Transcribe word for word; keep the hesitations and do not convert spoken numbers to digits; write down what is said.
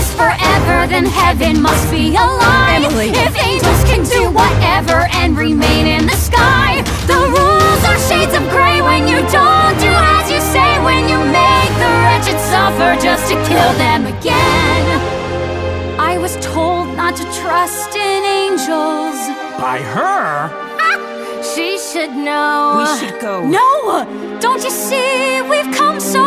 is forever, then heaven must be a lie. Emily. If angels can do whatever and remain in the sky, the rules are shades of gray when you don't do as you say, when you make the wretched suffer just to kill them again. I was told not to trust in angels. By her? She should know. We should go. No! Don't you see, we've come so